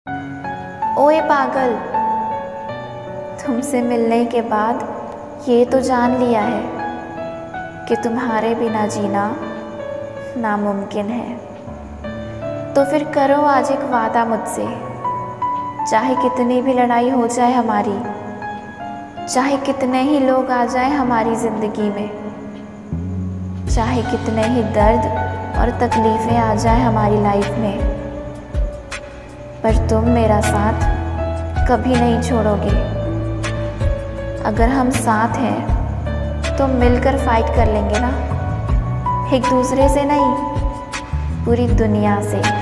ओए पागल, तुमसे मिलने के बाद ये तो जान लिया है कि तुम्हारे बिना जीना नामुमकिन है। तो फिर करो आज एक वादा मुझसे, चाहे कितनी भी लड़ाई हो जाए हमारी, चाहे कितने ही लोग आ जाए हमारी ज़िंदगी में, चाहे कितने ही दर्द और तकलीफ़ें आ जाए हमारी लाइफ में, पर तुम मेरा साथ कभी नहीं छोड़ोगे। अगर हम साथ हैं तो मिलकर फाइट कर लेंगे ना, एक दूसरे से नहीं, पूरी दुनिया से।